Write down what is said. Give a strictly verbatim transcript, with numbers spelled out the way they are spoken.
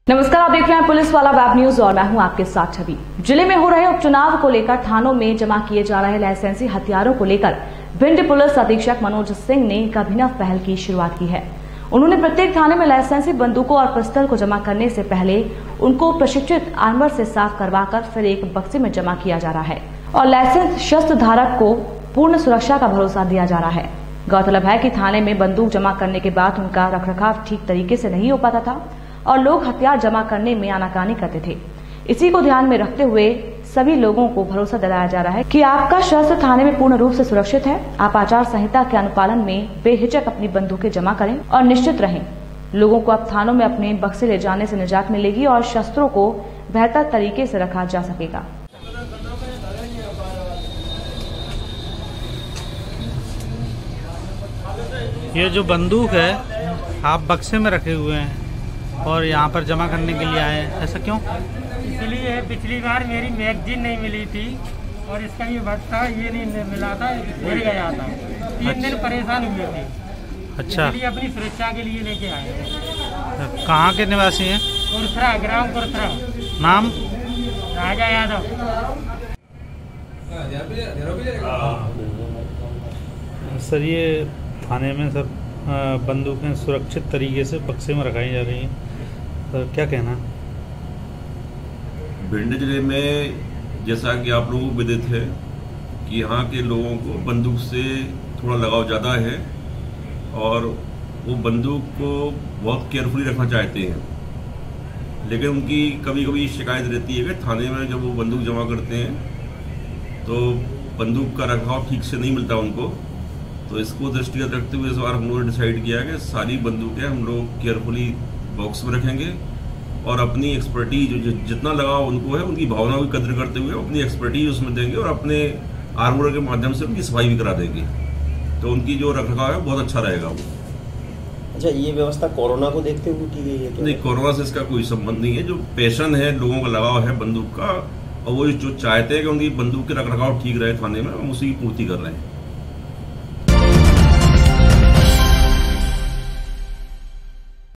नमस्कार, आप देख रहे हैं पुलिस वाला वेब न्यूज और मैं हूं आपके साथ छवि। जिले में हो रहे उपचुनाव को लेकर थानों में जमा किए जा रहे लाइसेंसी हथियारों को लेकर भिंड पुलिस अधीक्षक मनोज सिंह ने एक अभिनव पहल की शुरुआत की है। उन्होंने प्रत्येक थाने में लाइसेंसी बंदूकों और पिस्टल को जमा करने से पहले उनको प्रशिक्षित आर्मर से साफ करवाकर फिर एक बक्से में जमा किया जा रहा है और लाइसेंस शस्त्र धारक को पूर्ण सुरक्षा का भरोसा दिया जा रहा है। गौरतलब है कि थाने में बंदूक जमा करने के बाद उनका रखरखाव ठीक तरीके से नहीं हो पाता था और लोग हथियार जमा करने में आनाकानी करते थे। इसी को ध्यान में रखते हुए सभी लोगों को भरोसा दिलाया जा रहा है कि आपका शस्त्र थाने में पूर्ण रूप से सुरक्षित है। आप आचार संहिता के अनुपालन में बेहिचक अपनी बंदूकें जमा करें और निश्चित रहें। लोगों को अब थानों में अपने बक्से ले जाने से निजात मिलेगी और शस्त्रों को बेहतर तरीके से रखा जा सकेगा। ये जो बंदूक है आप बक्से में रखे हुए हैं और यहाँ पर जमा करने के लिए आए हैं, ऐसा क्यों? इसलिए पिछली बार मेरी मैगजीन नहीं मिली थी और इसका भी वक्त था, ये नहीं मिला था, गिर गया था। तीन अच्छा। दिन परेशान हुए थे। अच्छा, इसलिए अपनी सुरक्षा के लिए लेके आए हैं। कहाँ के निवासी हैं? कुरथरा, ग्राम कुरथरा। नाम? राजा यादव। सर, ये थाने में सर बंदूकें सुरक्षित तरीके से बक्से में रखाई जा रही हैं, तो क्या कहना? भिंड जिले में जैसा कि आप लोगों को विदित है कि यहाँ के लोगों को बंदूक से थोड़ा लगाव ज़्यादा है और वो बंदूक को बहुत केयरफुली रखना चाहते हैं, लेकिन उनकी कभी कभी शिकायत रहती है कि थाने में जब वो बंदूक जमा करते हैं तो बंदूक का रखरखाव ठीक से नहीं मिलता उनको। तो इसको दृष्टिगत रखते हुए इस बार हम लोगों ने डिसाइड किया कि सारी बंदूकें हम लोग केयरफुली बॉक्स में रखेंगे और अपनी एक्सपर्टीज जो जितना लगाव उनको है उनकी भावनाओं की कदर करते हुए अपनी एक्सपर्टीज उसमें देंगे और अपने आर्मर के माध्यम से उनकी सफाई भी करा देंगे, तो उनकी जो रखरखाव है बहुत अच्छा रहेगा वो। अच्छा, ये व्यवस्था कोरोना को देखते हुए की गई है क्या? नहीं, कोरोना से इसका कोई संबंध नहीं है। जो पैशन है, लोगों का लगाव है बंदूक का और वो जो चाहते हैं कि उनकी बंदूक के रखरखाव ठीक रहे थाने में, हम उसी की पूर्ति कर रहे हैं।